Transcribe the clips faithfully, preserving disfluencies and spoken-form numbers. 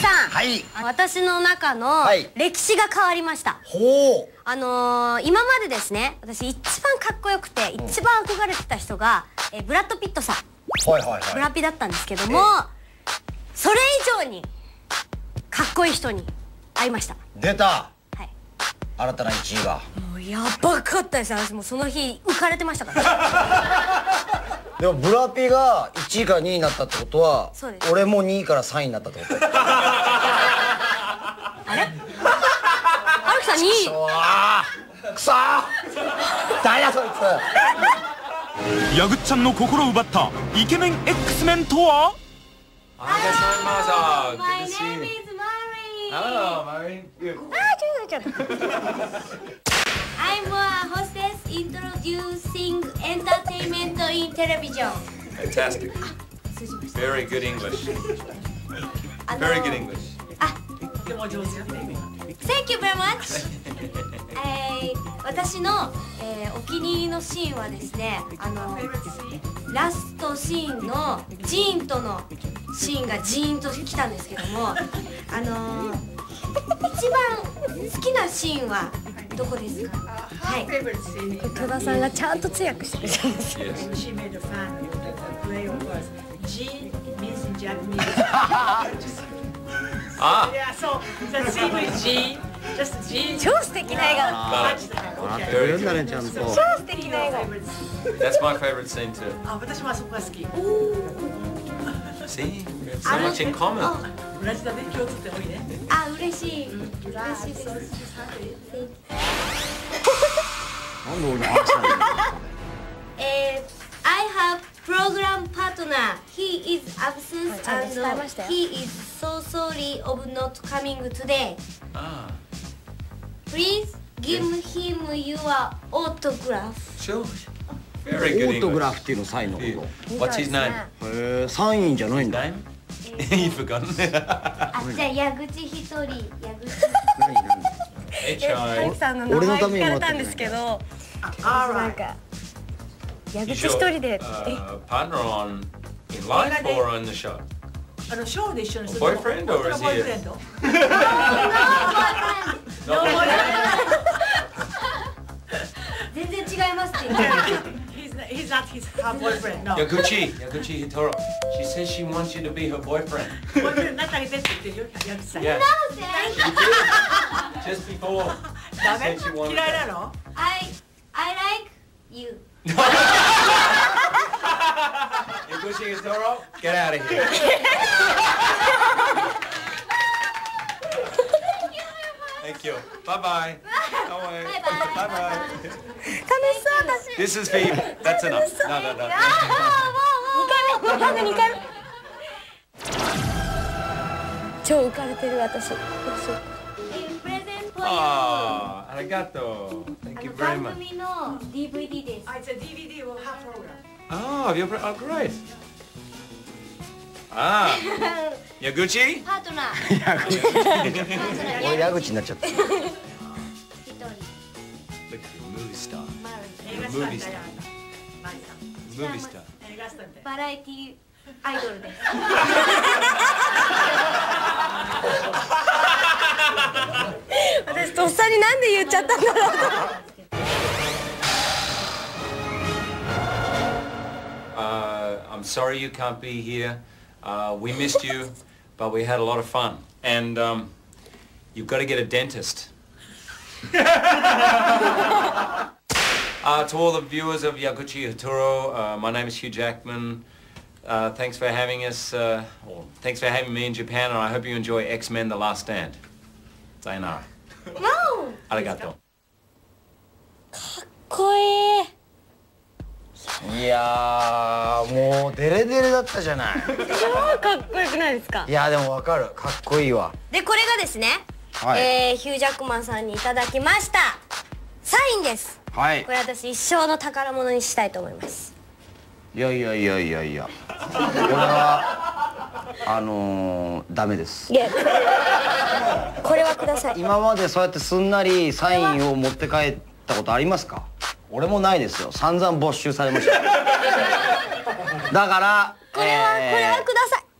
さん、 はい、 私の中の歴史が変わりました。 ほう。 あのー、今までですね、私一番かっこよくて一番憧れてた人が、えブラッド・ピットさん、 はいはいはい、 ブラピだったんですけども、それ以上にかっこいい人に会いました。 出た。 はい。 新たないちいが。 もうやばかったです。私もその日浮かれてましたから。 でもブラピがいちいからにいになったってことは、俺もにいからさんいになったってこと。 あれ？荒木さんにい。 くそー。誰だそいつ。ヤグッちゃんの心を奪ったイケメン X メンとは？ ありがとうございます。 My name is Mari. Hello, Mari. Ah,ちょっとちょっと。I'm a hostess introducing entertainment in television. Fantastic. Very good English. Very good English. Thank you very much. えー、私の、えー、お気に入りのシーンはですね、あのラストシーンのジーンとのシーンがジーンときたんですけども、あのー、一番好きなシーンはどこですか？はい。戸田さんがちゃんと通訳してくれたんですよ。 あ。 超素敵な笑顔。超素敵な笑顔。 That's my favorite scene too. あ、私もあそこが好き。 See, so much in common. 同じだね、共通点多いね。 あ、嬉しい。嬉しいです。 なんで俺の話なんだ。 えー、I have program partner. He is absent and he is so sorry of not coming today. Please give him your autograph. Sure. Very good English. オートグラフっていうのサインのこと。 What's his name? へえ、サインじゃないんだ。 You've forgotten. あ、じゃあ矢口一人、矢口。 何何？ え、さんの名前聞かれたんですけど、なんか矢口一人で。 Partner on in life or on the show? あのショーで一緒にする。 Boyfriend or is he? No boyfriend. 全然違いますって言って。 He's not his her boyfriend. No. Yaguchi, Yaguchi Hitoro. She says she wants you to be her boyfriend. Boyfriend なってあげてって言ってるよ、矢口さん。 Yeah. Just before. ダメ？嫌いなの？ I I like you. Yaguchi Hitoro, get out of here. Thank you. Bye bye. Bye bye. Bye bye. 楽しそうだし。 This is for you. That's enough. No, no, no. 二回目、ハグ二回目。超浮かれてる私。 ああ、ありがとう。Thank you very much. 番組の ディーブイディー です。 あ、it's a ディーブイディー will have program. Oh, you're oh, great. Ah, Yaguchi? パートナー。 俺矢口になっちゃった。 Look, you're a movie star. Movie star. Movie star. バラエティアイドルです。私とっさになんで言っちゃったんだろうと。 Uh, I'm sorry you can't be here. Uh, we missed you, but we had a lot of fun. And um, you've got to get a dentist. uh, to all the viewers of Yaguchi Hitoro, uh, my name is Hugh Jackman. Uh, thanks for having us, uh, or thanks for having me in Japan, and I hope you enjoy X-Men The Last Stand. Sayonara. No! Arigato. かっこいい。 いやー、もうデレデレだったじゃない。 超かっこよくないですか？ いやでもわかる、かっこいいわ。 でこれがですね、 はい、 えー、ヒュージャックマンさんにいただきましたサインです。 はい。 これ私一生の宝物にしたいと思います。 いやいやいやいやいや。これはあのー、ダメです。 いや、これはください。 今までそうやってすんなりサインを持って帰ったことありますか？俺もないですよ。散々没収されました。だからこれは、えー、これはください。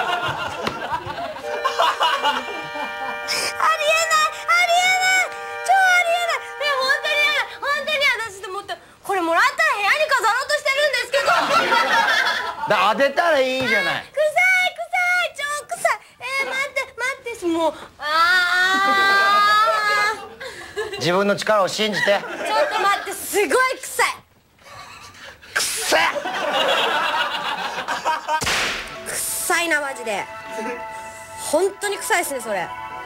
これもらったら部屋に飾ろうとしてるんですけど。 だ当てたらいいじゃない。 臭い臭い超臭い。えー、待って待ってもうあー。 自分の力を信じて。 ちょっと待ってすごい臭い。 臭い。 臭いなマジで。本当に臭いですねそれ。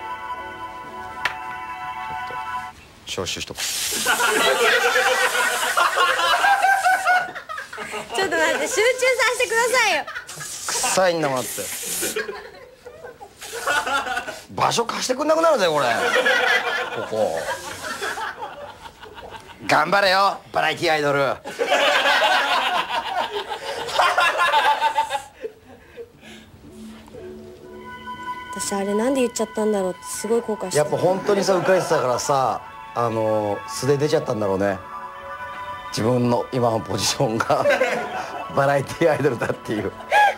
招集しとこう。 ちょっと待って集中させてくださいよ。 臭いんだもんって。場所貸してくんなくなるぜこれ。ここ頑張れよバラエティアイドル。 私あれなんで言っちゃったんだろうってすごい後悔して。 やっぱ本当にさ浮かれてたからさ、あの素で出ちゃったんだろうね。自分の今のポジションがバラエティアイドルだっていう。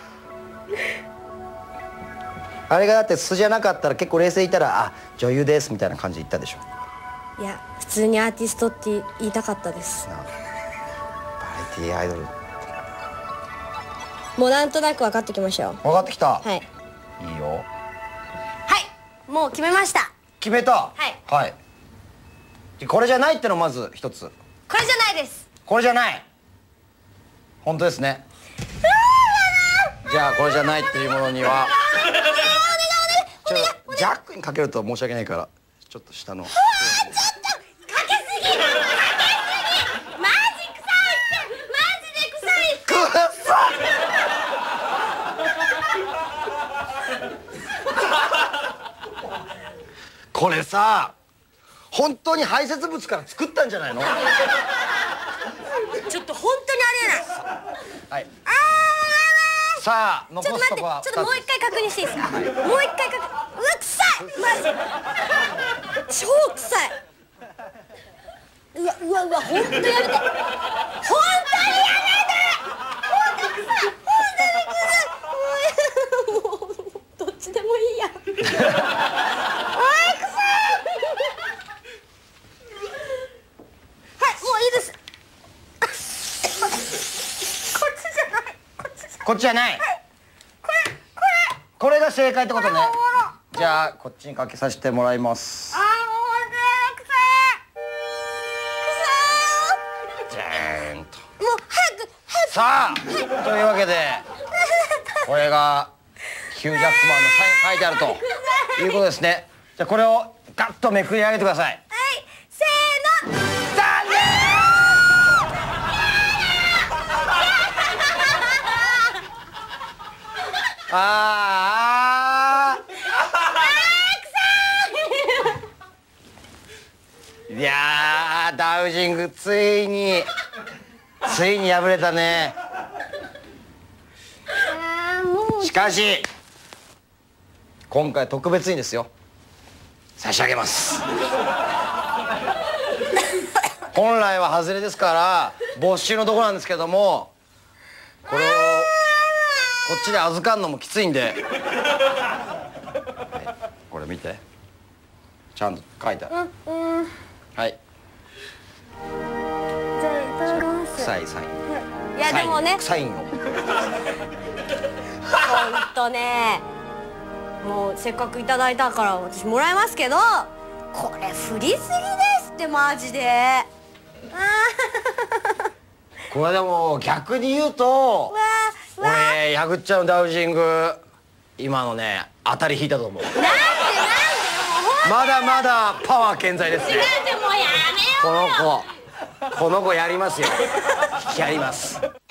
あれがだって素じゃなかったら結構冷静いたら「あ女優です」みたいな感じで言ったでしょ。 いや普通にアーティストって言いたかったです。 バラエティアイドルもうなんとなく分かってきましたよ。 分かってきた。 はいいいよ。 はいもう決めました。 決めた。 はいはい。これじゃないってのまず一つ。 これじゃないです。 これじゃない。本当ですね。じゃあこれじゃないっていうものにはちょっとジャックにかけると申し訳ないからちょっと下の。 うわちょっとかけすぎかけすぎマジ臭いってマジで臭いって。 これさ本当に排泄物から作ったんじゃないの？ ちょっと本当にありえない。 はい。さあ残ちょっと待ってすとこはちょっともう一回確認していいですか。もう一回確認。うわ臭いマジ超臭い。うわうわうわ本当やめて本当にやめて本当に臭い本当に臭いもうどっちでもいいや。 こっちじゃない。これこれこれが正解ってことね。じゃあこっちにかけさせてもらいます。 あーもう臭い臭い。じゃーんと。 もう早く早く。 さあというわけでこれがヒュージャックマンのサイン書いてあるということですね。じゃあこれをガッとめくり上げてください。 はいせーの。 残念。ああいやーダウジングついについに敗れたね。しかし今回特別にですよ差し上げます本来は外れですから没収のとこなんですけども、これをこっちで預かんのもきついんで、はい、これ見てちゃんと書いてある、 うんうん、 はい、 じゃあいただきます。 臭いサイン、 いやでもねサインをほんとね、もうせっかくいただいたから私もらいますけど、これ振りすぎですってマジで。 これでも逆に言うと俺ヤグッチャのダウジング今のね当たり引いたと思う。なんでなんでまだまだパワー健在ですね。 違うってもうやめようよ。 この子この子やりますよ。やります。